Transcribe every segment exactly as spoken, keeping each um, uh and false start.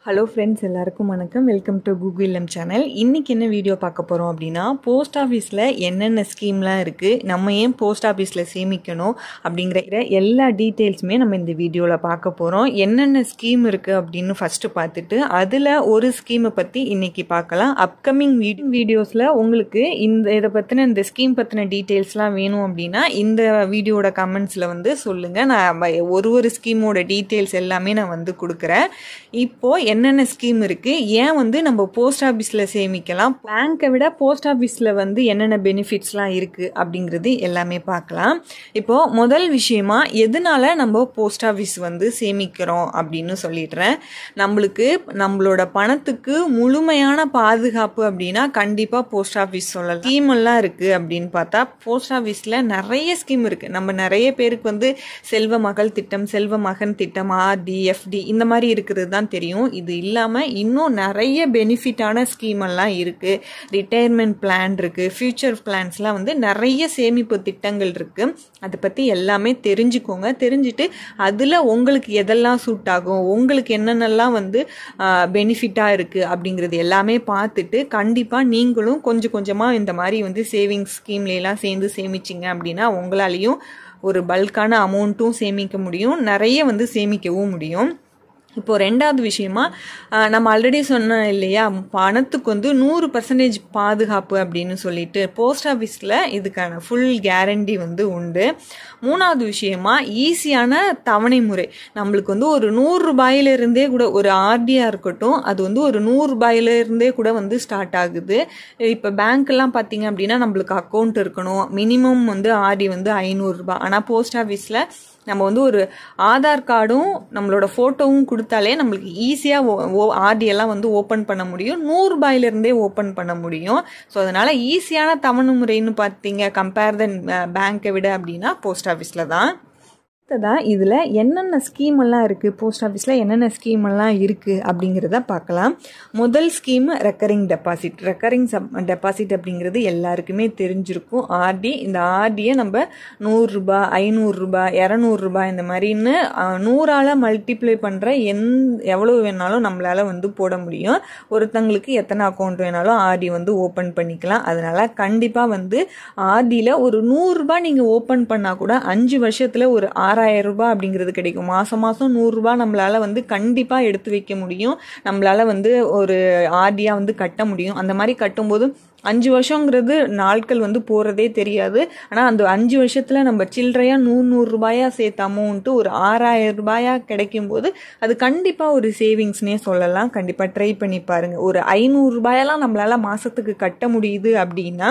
Hello friends, எல்லாருக்கும் வணக்கம். Welcome to Google M channel. இன்றைக்கி என்ன வீடியோ பார்க்க போகிறோம் அப்படின்னா, போஸ்ட் ஆஃபீஸில் என்னென்ன ஸ்கீம்லாம் இருக்குது, நம்ம ஏன் போஸ்ட் ஆஃபீஸில் சேமிக்கணும் அப்படிங்கிற எல்லா டீட்டெயில்ஸுமே நம்ம இந்த வீடியோவில் பார்க்க போகிறோம். என்னென்ன ஸ்கீம் இருக்குது அப்படின்னு ஃபஸ்ட்டு பார்த்துட்டு அதில் ஒரு ஸ்கீமை பற்றி இன்றைக்கி பார்க்கலாம். அப்கமிங் வீடியோ வீடியோஸில் உங்களுக்கு இந்த இதை பற்றின இந்த ஸ்கீம் பற்றின டீட்டெயில்ஸ்லாம் வேணும் அப்படின்னா இந்த வீடியோட கமெண்ட்ஸில் வந்து சொல்லுங்கள். நான் ஒரு ஒரு ஸ்கீமோட டீட்டெயில்ஸ் எல்லாமே நான் வந்து கொடுக்குறேன். இப்போது என்னென்ன ஸ்கீம் இருக்குது, ஏன் வந்து நம்ம போஸ்ட் ஆஃபீஸில் சேமிக்கலாம், பேங்க்கை விட போஸ்ட் ஆஃபீஸில் வந்து என்னென்ன பெனிஃபிட்ஸ்லாம் இருக்குது அப்படிங்கிறது எல்லாமே பார்க்கலாம். இப்போது முதல் விஷயமா எதனால நம்ம போஸ்ட் ஆஃபீஸ் வந்து சேமிக்கிறோம் அப்படின்னு சொல்லிடுறேன். நம்மளுக்கு நம்மளோட பணத்துக்கு முழுமையான பாதுகாப்பு அப்படின்னா கண்டிப்பாக போஸ்ட் ஆஃபீஸ் சொல்லலாம். ஸ்கீம் எல்லாம் இருக்குது அப்படின்னு பார்த்தா போஸ்ட் ஆஃபீஸில் நிறைய ஸ்கீம் இருக்குது. நம்ம நிறைய பேருக்கு வந்து செல்வ மகள் திட்டம், செல்வ மகன் திட்டம், ஆர்டி, எஃப்டி இந்த மாதிரி இருக்கிறது தான் தெரியும். இது இல்லாமல் இன்னும் நிறைய பெனிஃபிட்டான ஸ்கீம் எல்லாம் இருக்குது. ரிட்டையர்மெண்ட் பிளான் இருக்குது, ஃபியூச்சர் பிளான்ஸ்லாம் வந்து நிறைய சேமிப்பு திட்டங்கள் இருக்குது. அதை பற்றி எல்லாமே தெரிஞ்சுக்கோங்க. தெரிஞ்சுட்டு அதில் உங்களுக்கு எதெல்லாம் சூட் ஆகும், உங்களுக்கு என்னென்னலாம் வந்து பெனிஃபிட்டாக இருக்குது அப்படிங்கிறது எல்லாமே பார்த்துட்டு கண்டிப்பாக நீங்களும் கொஞ்சம் கொஞ்சமாக இந்த மாதிரி வந்து சேவிங்ஸ் ஸ்கீம்லாம் சேர்ந்து சேமிச்சிங்க அப்படின்னா உங்களாலையும் ஒரு பல்கான அமௌண்ட்டும் சேமிக்க முடியும், நிறைய வந்து சேமிக்கவும் முடியும். இப்போது ரெண்டாவது விஷயமா நம்ம ஆல்ரெடி சொன்னோம் இல்லையா, பணத்துக்கு வந்து நூறு பர்சன்டேஜ் பாதுகாப்பு அப்படின்னு சொல்லிட்டு போஸ்ட் ஆஃபீஸில் இதுக்கான ஃபுல் கேரண்டி வந்து உண்டு. மூணாவது விஷயமா ஈஸியான தவணை முறை. நம்மளுக்கு வந்து ஒரு நூறு ரூபாயிலிருந்தே கூட ஒரு ஆர்டியாக இருக்கட்டும், அது வந்து ஒரு நூறு ரூபாயிலிருந்தே கூட வந்து ஸ்டார்ட் ஆகுது. இப்போ பேங்க்லாம் பார்த்தீங்க அப்படின்னா நம்மளுக்கு அக்கௌண்ட் இருக்கணும், மினிமம் வந்து ஆர்டி வந்து ஐநூறுரூபா. ஆனால் போஸ்ட் ஆஃபீஸில் நம்ம வந்து ஒரு ஆதார் கார்டும் நம்மளோட ஃபோட்டோவும் கொடுத்தாலே நம்மளுக்கு ஈஸியாக ஆர்டியெல்லாம் வந்து ஓப்பன் பண்ண முடியும், நூறுரூபாயிலிருந்தே ஓப்பன் பண்ண முடியும். ஸோ அதனால் ஈஸியான தவணை முறைன்னு பார்த்தீங்க கம்பேர் தென் பேங்க்கை விட அப்படின்னா போஸ்ட் ஆஃபீஸில் தான். அடுத்ததான் இதில் என்னென்ன ஸ்கீம் எல்லாம் இருக்குது, போஸ்ட் ஆஃபீஸில் என்னென்ன ஸ்கீம் எல்லாம் இருக்குது அப்படிங்கிறத பார்க்கலாம். முதல் ஸ்கீம் ரெக்கரிங் டெபாசிட். ரெக்கரிங் சப் டெபாசிட் அப்படிங்கிறது எல்லாருக்குமே தெரிஞ்சிருக்கும். ஆர்டி, இந்த ஆர்டியை நம்ம நூறுரூபா, ஐநூறுரூபா, இரநூறுபா இந்த மாதிரின்னு நூறால் மல்டிப்ளை பண்ணுற எந் எவ்வளோ வேணாலும் நம்மளால் வந்து போட முடியும். ஒருத்தங்களுக்கு எத்தனை அக்கௌண்ட் வேணாலும் ஆர்டி வந்து ஓப்பன் பண்ணிக்கலாம். அதனால் கண்டிப்பாக வந்து ஆர்டியில் ஒரு நூறுரூபா நீங்கள் ஓப்பன் பண்ணால் கூட அஞ்சு வருஷத்தில் ஒரு ஆறாயிரம் ரூபாய் அப்படிங்கிறது கிடைக்கும். மாசம் மாசம் நூறு ரூபாய் நம்மளால வந்து கண்டிப்பா எடுத்து வைக்க முடியும், நம்மளால வந்து ஒரு ஆர்டியா வந்து கட்ட முடியும். அந்த மாதிரி கட்டும்போது அஞ்சு வருஷங்கிறது நாட்கள் வந்து போறதே தெரியாது. ஆனா அந்த அஞ்சு வருஷத்துல நம்ம சில்லறையா நூறு நூறு ரூபாயா சேர்த்த அமௌண்ட் ஒரு ஆறாயிரம் ரூபாயா கிடைக்கும் போது அது கண்டிப்பா ஒரு சேவிங்ஸ்னே சொல்லலாம். கண்டிப்பா ட்ரை பண்ணி பாருங்க. ஒரு ஐநூறு ரூபாயெல்லாம் நம்மளால மாசத்துக்கு கட்ட முடியுது அப்படின்னா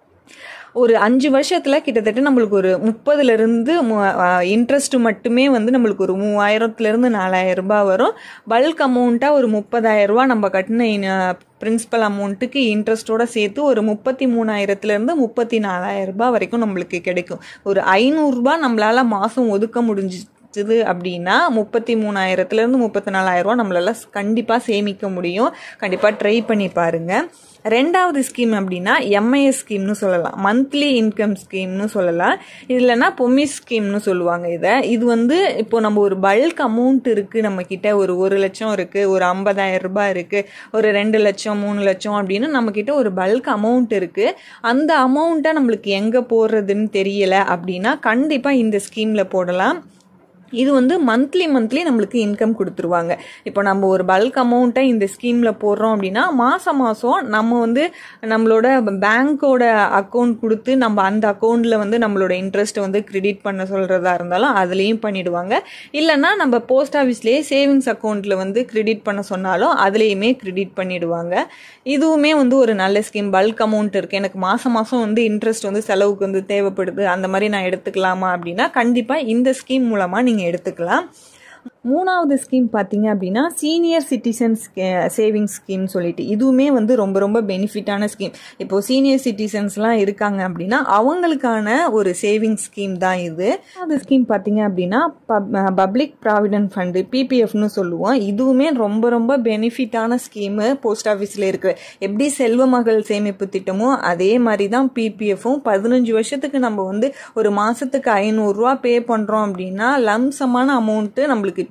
ஒரு அஞ்சு வருஷத்துல கிட்டத்தட்ட நம்மளுக்கு ஒரு முப்பதுல இருந்து இன்ட்ரெஸ்ட் மட்டுமே வந்து நம்மளுக்கு ஒரு மூவாயிரத்துல இருந்து நாலாயிரம் ரூபாய் வரும். பல்க் அமௌண்ட்டா ஒரு முப்பதாயிரம் ரூபாய் நம்ம கட்டின பிரின்சிபல் அமௌண்ட்டுக்கு இன்ட்ரெஸ்டோட சேர்த்து ஒரு முப்பத்தி மூணாயிரத்துல இருந்து முப்பத்தி நாலாயிரம் ரூபாய் வரைக்கும் நம்மளுக்கு கிடைக்கும். ஒரு ஐநூறு ரூபாய் நம்மளால மாசம் ஒதுக்க முடிஞ்சு அப்படின்னா முப்பத்தி மூணாயிரத்துல இருந்து முப்பத்தி நாலாயிரம் ரூபாய் நம்மளால கண்டிப்பா சேமிக்க முடியும். கண்டிப்பா ட்ரை பண்ணி பாருங்க. ரெண்டாவது ஸ்கீம் அப்படின்னா எம்ஐஎஸ் ஸ்கீம்னு சொல்லலாம், மந்த்லி இன்கம் ஸ்கீம்னு சொல்லலாம். இதுலன்னா பொமிஸ் ஸ்கீம்னு சொல்லுவாங்க. இதை இது வந்து இப்போ நம்ம ஒரு பல்க் அமௌண்ட் இருக்கு, நம்ம கிட்ட ஒரு ஒரு லட்சம் இருக்கு, ஒரு ஐம்பதாயிரம் ரூபாய் இருக்கு, ஒரு ரெண்டு லட்சம் மூணு லட்சம் அப்படின்னு நம்ம கிட்ட ஒரு பல்க் அமௌண்ட் இருக்கு. அந்த அமௌண்ட்டை நம்மளுக்கு எங்க போடுறதுன்னு தெரியல அப்படின்னா கண்டிப்பா இந்த ஸ்கீம்ல போடலாம். இது வந்து மந்த்லி மந்த்லி நம்மளுக்கு இன்கம் கொடுத்துருவாங்க. இப்போ நம்ம ஒரு பல்க் அமௌண்ட்டை இந்த ஸ்கீமில் போடுறோம் அப்படின்னா மாதம் மாதம் நம்ம வந்து நம்மளோட பேங்க்கோட அக்கௌண்ட் கொடுத்து நம்ம அந்த அக்கௌண்ட்டில் வந்து நம்மளோட இன்ட்ரெஸ்ட்டை வந்து கிரெடிட் பண்ண சொல்கிறதா இருந்தாலும் அதுலேயும் பண்ணிடுவாங்க. இல்லைன்னா நம்ம போஸ்ட் ஆஃபீஸ்லேயே சேவிங்ஸ் அக்கௌண்ட்டில் வந்து கிரெடிட் பண்ண சொன்னாலும் அதுலேயுமே கிரெடிட் பண்ணிடுவாங்க. இதுவுமே வந்து ஒரு நல்ல ஸ்கீம். பல்க் அமௌண்ட் இருக்குது, எனக்கு மாதம் மாதம் வந்து இன்ட்ரெஸ்ட் வந்து செலவுக்கு வந்து தேவைப்படுது, அந்த மாதிரி நான் எடுத்துக்கலாமா அப்படின்னா கண்டிப்பாக இந்த ஸ்கீம் மூலமாக நீங்கள் எடுத்துக்கலாம். மூணாவது ஸ்கீம் பார்த்தீங்க அப்படின்னா சீனியர் சிட்டிசன்ஸ் சேவிங்ஸ் ஸ்கீம் சொல்லிட்டு இதுவுமே வந்து ரொம்ப ரொம்ப பெனிஃபிட்டான ஸ்கீம். இப்போ சீனியர் சிட்டிசன்ஸ்லாம் இருக்காங்க அப்படின்னா அவங்களுக்கான ஒரு சேவிங்ஸ் ஸ்கீம் தான் இது. அந்த ஸ்கீம் பார்த்தீங்க அப்படின்னா பப்ளிக் ப்ராவிடென்ட் ஃபண்டு, பிபிஎஃப்னு சொல்லுவோம். இதுவுமே ரொம்ப ரொம்ப பெனிஃபிட்டான ஸ்கீமு போஸ்ட் ஆஃபீஸில் இருக்கு. எப்படி செல்வ மகள் சேமிப்பு திட்டமோ அதே மாதிரி தான் பிபிஎஃப்பும். பதினஞ்சு வருஷத்துக்கு நம்ம வந்து ஒரு மாசத்துக்கு ஐநூறுரூவா பே பண்ணுறோம் அப்படின்னா லம்சமான அமௌண்ட்டு நம்மளுக்கு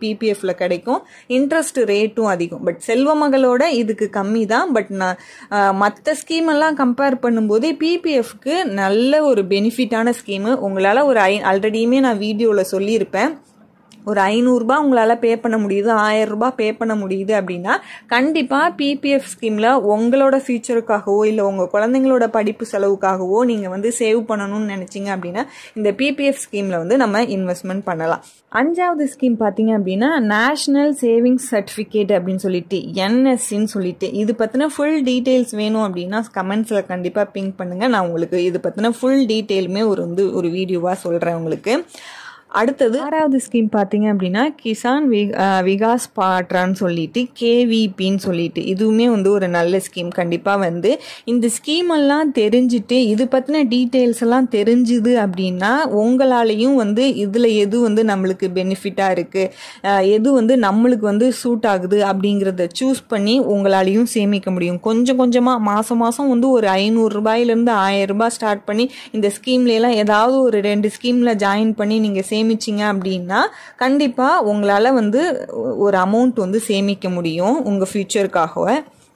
பிபிஎஃப்ல கிடைக்கும். இன்ட்ரெஸ்ட் ரேட்டும் அதிகம். பட் செல்வ மகளோட இதுக்கு கம்மி தான். பட் நான் மற்ற ஸ்கீம் எல்லாம் கம்பேர் பண்ணும்போது பிபிஎஃப்க்கு நல்ல ஒரு பெனிஃபிட்டான ஸ்கீமு. உங்களால் ஒரு ஐ ஆல்ரெடியுமே நான் வீடியோவில் சொல்லியிருப்பேன். ஒரு ஐநூறுரூபா உங்களால் பே பண்ண முடியுது, ஆயிரம் ரூபாய் பே பண்ண முடியுது அப்படின்னா கண்டிப்பாக பிபிஎஃப் ஸ்கீமில் உங்களோட ஃபியூச்சருக்காகவோ இல்லை உங்கள் குழந்தைங்களோட படிப்பு செலவுக்காகவோ நீங்கள் வந்து சேவ் பண்ணணும்னு நினச்சிங்க அப்படின்னா இந்த பிபிஎஃப் ஸ்கீமில் வந்து நம்ம இன்வெஸ்ட்மெண்ட் பண்ணலாம். அஞ்சாவது ஸ்கீம் பார்த்தீங்க அப்படின்னா நேஷ்னல் சேவிங்ஸ் சர்டிஃபிகேட் அப்படின்னு சொல்லிட்டு என்எஸ்சின்னு சொல்லிட்டு இது பற்றின ஃபுல் டீட்டெயில்ஸ் வேணும் அப்படின்னா கமெண்ட்ஸில் கண்டிப்பாக பிங்க் பண்ணுங்கள். நான் உங்களுக்கு இது பற்றின ஃபுல் டீட்டெயிலுமே ஒரு வந்து ஒரு வீடியோவாக சொல்கிறேன் உங்களுக்கு. அடுத்தது ஆறாவது ஸ்கீம் பார்த்தீங்க அப்படின்னா கிசான் விகாஸ் பாட்ரான்னு சொல்லிட்டு கேவிபின்னு சொல்லிட்டு இதுவுமே வந்து ஒரு நல்ல ஸ்கீம். கண்டிப்பாக வந்து இந்த ஸ்கீம் எல்லாம் தெரிஞ்சுட்டு இது பற்றின டீட்டெயில்ஸ் எல்லாம் தெரிஞ்சுது அப்படின்னா உங்களாலையும் வந்து இதில் எது வந்து நம்மளுக்கு பெனிஃபிட்டாக இருக்குது, எது வந்து நம்மளுக்கு வந்து சூட் ஆகுது அப்படிங்கிறத சூஸ் பண்ணி உங்களாலையும் சேமிக்க முடியும். கொஞ்சம் கொஞ்சமாக மாதம் மாதம் வந்து ஒரு ஐநூறு ரூபாயிலேருந்து ஆயிரம் ரூபாய் ஸ்டார்ட் பண்ணி இந்த ஸ்கீம்லாம் ஏதாவது ஒரு ரெண்டு ஸ்கீமில் ஜாயின் பண்ணி நீங்கள் சேமிச்சிங்க அப்படின்னா கண்டிப்பாக உங்களால் வந்து ஒரு அமௌண்ட் வந்து சேமிக்க முடியும் உங்கள் ஃபியூச்சருக்காக.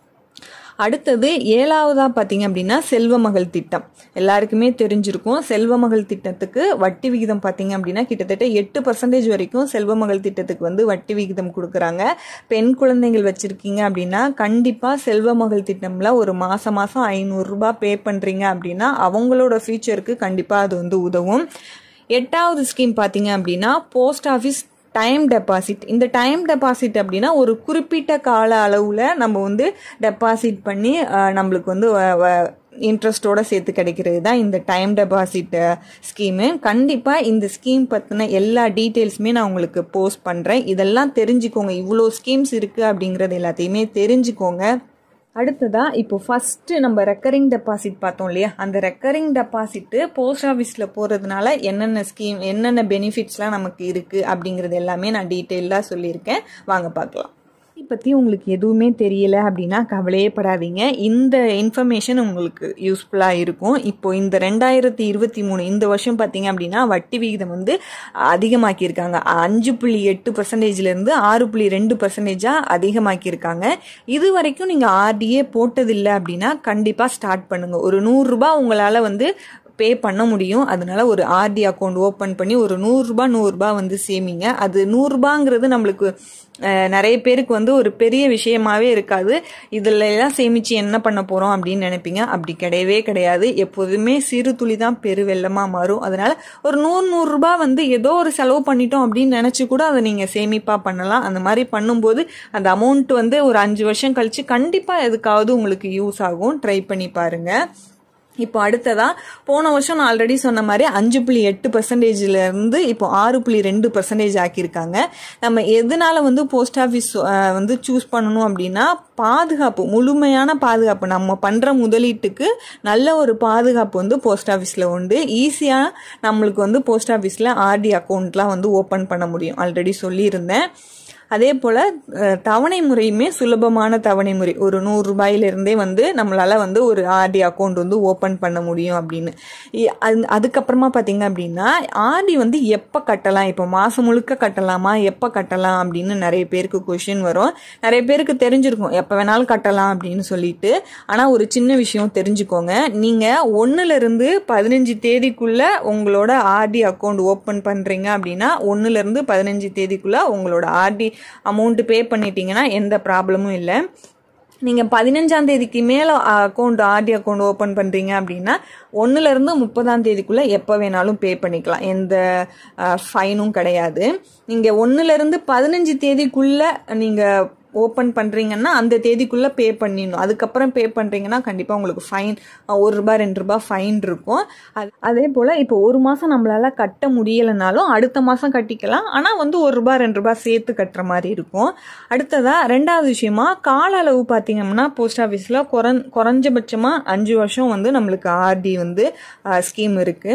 அடுத்தது ஏழாவதாக பார்த்தீங்க அப்படின்னா செல்வ மகள் திட்டம். எல்லாருக்குமே தெரிஞ்சிருக்கும். செல்வ மகள் திட்டத்துக்கு வட்டி விகிதம் பார்த்தீங்க அப்படின்னா கிட்டத்தட்ட எட்டு பர்சன்டேஜ் வரைக்கும் செல்வ மகள் திட்டத்துக்கு வந்து வட்டி விகிதம் கொடுக்குறாங்க. பெண் குழந்தைகள் வச்சுருக்கீங்க அப்படின்னா கண்டிப்பாக செல்வ மகள் திட்டம்ல ஒரு மாதம் மாதம் ஐநூறுரூபா பே பண்ணுறீங்க அப்படின்னா அவங்களோட ஃபியூச்சருக்கு கண்டிப்பாக அது வந்து உதவும். எட்டாவது ஸ்கீம் பார்த்தீங்க அப்படின்னா போஸ்ட் ஆஃபீஸ் டைம் டெபாசிட். இந்த டைம் டெபாசிட் அப்படின்னா ஒரு குறிப்பிட்ட கால அளவில் நம்ம வந்து டெபாசிட் பண்ணி நம்மளுக்கு வந்து இன்ட்ரெஸ்டோட சேர்த்து கிடைக்கிறது தான் இந்த டைம் டெபாசிட் ஸ்கீமு. கண்டிப்பாக இந்த ஸ்கீம் பற்றின எல்லா டீட்டெயில்ஸுமே நான் உங்களுக்கு போஸ்ட் பண்ணுறேன். இதெல்லாம் தெரிஞ்சுக்கோங்க. இவ்வளோ ஸ்கீம்ஸ் இருக்குது அப்படிங்கிறது எல்லாத்தையுமே தெரிஞ்சுக்கோங்க. அடுத்ததா இப்போ ஃபர்ஸ்ட் நம்ம ரெக்கரிங் டெபாசிட் பார்த்தோம் இல்லையா, அந்த ரெக்கரிங் டெபாசிட் போஸ்ட் ஆஃபீஸில் போகிறதுனால என்னென்ன ஸ்கீம் என்னென்ன பெனிஃபிட்ஸ்லாம் நமக்கு இருக்குது அப்படிங்கிறது எல்லாமே நான் டீட்டெயிலாக சொல்லியிருக்கேன். வாங்க பார்க்கலாம். பற்றி உங்களுக்கு எதுவுமே தெரியல அப்படின்னா கவலையே படாதீங்க. இந்த இன்ஃபர்மேஷன் உங்களுக்கு யூஸ்ஃபுல்லாக இருக்கும். இப்போ இந்த ரெண்டாயிரத்தி இருபத்தி மூணு இந்த வருஷம் பார்த்தீங்க அப்படின்னா வட்டி விகிதம் வந்து அதிகமாக்கியிருக்காங்க. அஞ்சு புள்ளி எட்டு பர்சன்டேஜ்லேருந்து ஆறு புள்ளி ரெண்டு பர்சன்டேஜாக அதிகமாக்கியிருக்காங்க. இது வரைக்கும் நீங்கள் ஆர்டிஏ போட்டதில்லை அப்படின்னா கண்டிப்பாக ஸ்டார்ட் பண்ணுங்கள். ஒரு நூறுரூபா உங்களால் வந்து பே பண்ண முடியும். அதனால ஒரு ஆர்டி அக்கௌண்ட் ஓப்பன் பண்ணி ஒரு நூறுரூபா நூறுரூபா வந்து சேமிங்க. அது நூறுரூபாங்கிறது நம்மளுக்கு நிறைய பேருக்கு வந்து ஒரு பெரிய விஷயமாவே இருக்காது. இதில் எல்லாம் சேமித்து என்ன பண்ண போகிறோம் அப்படின்னு நினைப்பீங்க. அப்படி கிடையவே கிடையாது. எப்போதுமே சிறு துளி தான் பெரு வெள்ளமாக மாறும். அதனால ஒரு நூறு நூறுரூபா வந்து ஏதோ ஒரு செலவு பண்ணிட்டோம் அப்படின்னு நினச்சி கூட அதை நீங்கள் சேமிப்பாக பண்ணலாம். அந்த மாதிரி பண்ணும்போது அந்த அமௌண்ட் வந்து ஒரு அஞ்சு வருஷம் கழித்து கண்டிப்பாக எதுக்காவது உங்களுக்கு யூஸ் ஆகும். ட்ரை பண்ணி பாருங்கள். இப்போ அடுத்ததா போன வருஷம் நான் ஆல்ரெடி சொன்ன மாதிரி அஞ்சு புள்ளி எட்டு பர்சன்டேஜ்ல இருந்து இப்போ ஆறு புள்ளி ரெண்டு பர்சன்டேஜ் ஆக்கியிருக்காங்க. நம்ம எதனால வந்து போஸ்ட் ஆஃபீஸ் வந்து சூஸ் பண்ணணும் அப்படின்னா பாதுகாப்பு, முழுமையான பாதுகாப்பு. நம்ம பண்ற முதலீட்டுக்கு நல்ல ஒரு பாதுகாப்பு வந்து போஸ்ட் ஆஃபீஸ்ல உண்டு. ஈஸியா நம்மளுக்கு வந்து போஸ்ட் ஆஃபீஸ்ல ஆர்டி அக்கௌண்ட்லாம் வந்து ஓப்பன் பண்ண முடியும். ஆல்ரெடி சொல்லியிருந்தேன். அதே போல் தவணை முறையுமே சுலபமான தவணை முறை. ஒரு நூறு ரூபாயிலிருந்தே வந்து நம்மளால் வந்து ஒரு ஆர்டி அக்கௌண்ட் வந்து ஓப்பன் பண்ண முடியும் அப்படின்னு. அதுக்கப்புறமா பார்த்தீங்க அப்படின்னா ஆர்டி வந்து எப்போ கட்டலாம், இப்போ மாதம் முழுக்க கட்டலாமா, எப்போ கட்டலாம் அப்படின்னு நிறைய பேருக்கு கொஷின் வரும். நிறைய பேருக்கு தெரிஞ்சிருக்கும் எப்போ வேணாலும் கட்டலாம் அப்படின்னு சொல்லிட்டு. ஆனால் ஒரு சின்ன விஷயம் தெரிஞ்சுக்கோங்க. நீங்கள் ஒன்றுலேருந்து பதினஞ்சு தேதிக்குள்ளே உங்களோட ஆர்டி அக்கௌண்ட் ஓப்பன் பண்ணுறீங்க அப்படின்னா ஒன்றுலேருந்து பதினஞ்சு தேதிக்குள்ளே உங்களோட ஆர்டி அமௌண்ட் பே பண்ணிட்டீங்கன்னா எந்த ப்ராப்ளமும் இல்லை. நீங்கள் பதினஞ்சாம் தேதிக்கு மேலே அக்கௌண்ட் ஆர்டி அக்கௌண்ட் ஓப்பன் பண்ணுறீங்க அப்படின்னா ஒன்றுலேருந்து முப்பதாம் தேதிக்குள்ளே எப்போ வேணாலும் பே பண்ணிக்கலாம். எந்த ஃபைனும் கிடையாது. நீங்கள் ஒன்றுலேருந்து பதினஞ்சு தேதிக்குள்ளே நீங்கள் ஓப்பன் பண்ணுறீங்கன்னா அந்த தேதிக்குள்ளே பே பண்ணிடணும். அதுக்கப்புறம் பே பண்ணுறீங்கன்னா கண்டிப்பாக உங்களுக்கு ஃபைன் ஒரு ரூபா ரெண்டு ரூபா ஃபைன் இருக்கும். அது அதே போல் இப்போ ஒரு மாதம் நம்மளால் கட்ட முடியலைனாலும் அடுத்த மாதம் கட்டிக்கலாம். ஆனால் வந்து ஒரு ரூபா ரெண்டு ரூபா சேர்த்து கட்டுற மாதிரி இருக்கும். அடுத்ததாக ரெண்டாவது விஷயமா கால அளவு பார்த்தீங்கன்னா போஸ்ட் ஆஃபீஸில் குறைஞ் குறைஞ்சபட்சமாக அஞ்சு வருஷம் வந்து நம்மளுக்கு ஆர்டி வந்து ஸ்கீம் இருக்குது.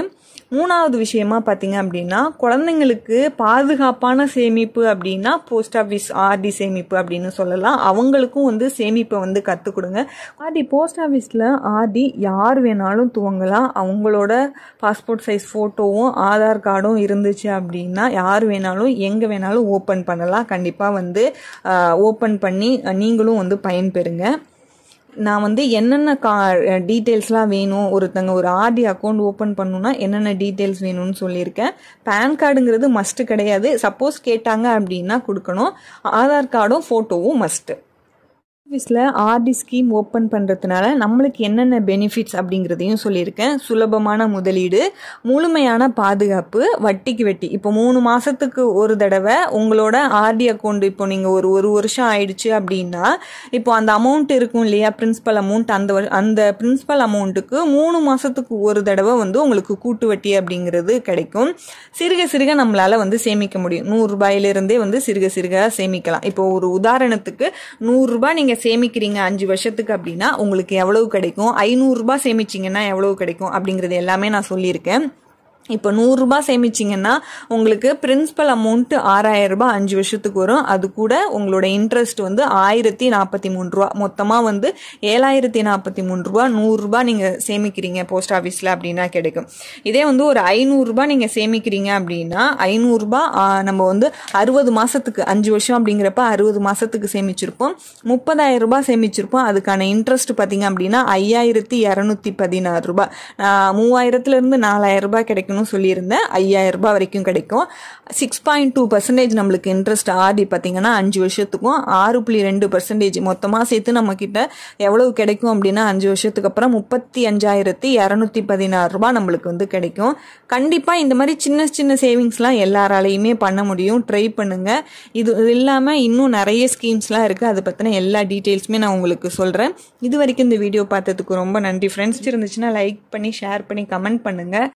மூணாவது விஷயமா பார்த்தீங்க அப்படின்னா குழந்தைங்களுக்கு பாதுகாப்பான சேமிப்பு அப்படின்னா போஸ்ட் ஆஃபீஸ் ஆர்டி சேமிப்பு அப்படின்னு சொல்லலாம். அவங்களுக்கும் வந்து சேமிப்பை வந்து கற்றுக் கொடுங்க. ஆர்டி போஸ்ட் ஆஃபீஸில் ஆர்டி யார் வேணாலும் துவங்கலாம். அவங்களோட பாஸ்போர்ட் சைஸ் ஃபோட்டோவும் ஆதார் கார்டும் இருந்துச்சு அப்படின்னா யார் வேணாலும் எங்கே வேணாலும் ஓப்பன் பண்ணலாம். கண்டிப்பாக வந்து ஓப்பன் பண்ணி நீங்களும் வந்து பயன்பெறுங்க. நான் வந்து என்னென்ன கா டீட்டெயில்ஸ்லாம் வேணும், ஒருத்தங்க ஒரு ஆர்டி அக்கௌண்ட் ஓப்பன் பண்ணணுன்னா என்னென்ன டீட்டெயில்ஸ் வேணும்னு சொல்லியிருக்கேன். பேன் கார்டுங்கிறது மஸ்ட்டு கிடையாது. சப்போஸ் கேட்டாங்க அப்படின்னா கொடுக்கணும். ஆதார் கார்டும் ஃபோட்டோவும் மஸ்ட்டு. ஆஃபீஸில் ஆர்டி ஸ்கீம் ஓப்பன் பண்ணுறதுனால நம்மளுக்கு என்னென்ன பெனிஃபிட்ஸ் அப்படிங்கிறதையும் சொல்லியிருக்கேன். சுலபமான முதலீடு, முழுமையான பாதுகாப்பு, வட்டிக்கு வட்டி. இப்போ மூணு மாதத்துக்கு ஒரு தடவை உங்களோட ஆர்டி அக்கௌண்ட் இப்போ நீங்கள் ஒரு ஒரு வருஷம் ஆயிடுச்சு அப்படின்னா இப்போ அந்த அமௌண்ட் இருக்கும் இல்லையா, பிரின்சிபல் அமௌண்ட், அந்த அந்த பிரின்சிபல் அமௌண்ட்டுக்கு மூணு மாதத்துக்கு ஒரு தடவை வந்து உங்களுக்கு கூட்டு வட்டி அப்படிங்கிறது கிடைக்கும். சிறுக சிறுக நம்மளால் வந்து சேமிக்க முடியும். நூறுரூபாயிலிருந்தே வந்து சிறுக சிறுக சேமிக்கலாம். இப்போ ஒரு உதாரணத்துக்கு நூறுரூபா நீங்கள் சேமிக்கிறீங்க அஞ்சு வருஷத்துக்கு அப்படின்னா உங்களுக்கு எவ்வளவு கிடைக்கும், ஐநூறு ரூபாய் சேமிச்சிங்கன்னா எவ்வளவு கிடைக்கும் அப்படிங்கிறது எல்லாமே நான் சொல்லியிருக்கேன். இப்போ நூறுரூபா சேமிச்சிங்கன்னா உங்களுக்கு பிரின்சிபல் அமௌண்ட்டு ஆறாயிரம் ரூபாய் அஞ்சு வருஷத்துக்கு வரும். அது கூட உங்களோட இன்ட்ரெஸ்ட் வந்து ஆயிரத்தி நாற்பத்தி மூணு ரூபா, மொத்தமாக வந்து ஏழாயிரத்தி நாற்பத்தி மூணு ரூபா நூறுரூபா நீங்கள் சேமிக்கிறீங்க போஸ்ட் ஆஃபீஸில் அப்படின்னா கிடைக்கும். இதே வந்து ஒரு ஐநூறுரூபா நீங்கள் சேமிக்கிறீங்க அப்படின்னா ஐநூறுரூபா நம்ம வந்து அறுபது மாதத்துக்கு அஞ்சு வருஷம் அப்படிங்கிறப்ப அறுபது மாதத்துக்கு சேமிச்சிருப்போம். முப்பதாயிரம் ரூபாய் சேமிச்சிருப்போம். அதுக்கான இன்ட்ரெஸ்ட் பார்த்தீங்க அப்படின்னா ஐயாயிரத்தி இரநூத்தி பதினாறு ரூபாய், மூவாயிரத்துலேருந்து நாலாயிரம் ரூபாய் கிடைக்கும் சொல்லியிருந்தேன். ஐயாயிரம் ரூபாய் வரைக்கும் கிடைக்கும். சிக்ஸ் பாயிண்ட் டூ பர்சன்டேஜ் நம்மளுக்கு இன்ட்ரெஸ்ட் ஆர்டி பார்த்தீங்கன்னா அஞ்சு வருஷத்துக்கும் ஆறு புள்ளி ரெண்டு பர்சன்டேஜ் மொத்தமாக சேர்த்து நம்ம கிட்ட எவ்வளவு கிடைக்கும் அப்படின்னா அஞ்சு வருஷத்துக்கு அப்புறம் முப்பத்தி அஞ்சாயிரத்தி இரநூத்தி பதினாறு ரூபாய் நம்மளுக்கு வந்து கிடைக்கும். கண்டிப்பாக இந்த மாதிரி சின்ன சின்ன சேவிங்ஸ்லாம் எல்லாராலையுமே பண்ண முடியும். ட்ரை பண்ணுங்க. இது இல்லாமல் இன்னும் நிறைய ஸ்கீம்ஸ்லாம் இருக்குது. அதை பற்றின எல்லா டீட்டெயில்ஸுமே நான் உங்களுக்கு சொல்கிறேன். இது வரைக்கும் இந்த வீடியோ பார்த்ததுக்கு ரொம்ப நன்றி ஃப்ரெண்ட்ஸ். இருந்துச்சுன்னா லைக் பண்ணி ஷேர் பண்ணி கமெண்ட் பண்ணுங்கள்.